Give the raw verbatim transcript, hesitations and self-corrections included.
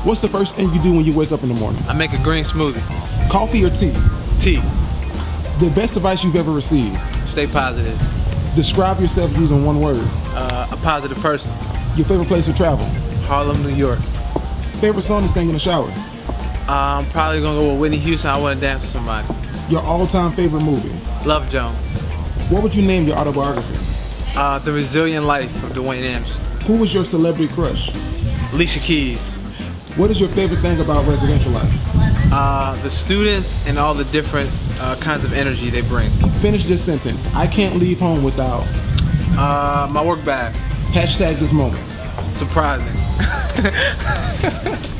What's the first thing you do when you wake up in the morning? I make a green smoothie. Coffee or tea? Tea. The best advice you've ever received? Stay positive. Describe yourself using one word. Uh, a positive person. Your favorite place to travel? Harlem, New York. Favorite song to sing in the shower? Uh, I'm probably gonna go with Whitney Houston. I Wanna Dance with Somebody. Your all-time favorite movie? Love Jones. What would you name your autobiography? Uh, The Resilient Life of Dwayne Anderson. Who was your celebrity crush? Alicia Keys. What is your favorite thing about residential life? Uh, the students and all the different uh, kinds of energy they bring. Finish this sentence. I can't leave home without... Uh, my work bag. Hashtag this moment. Surprising.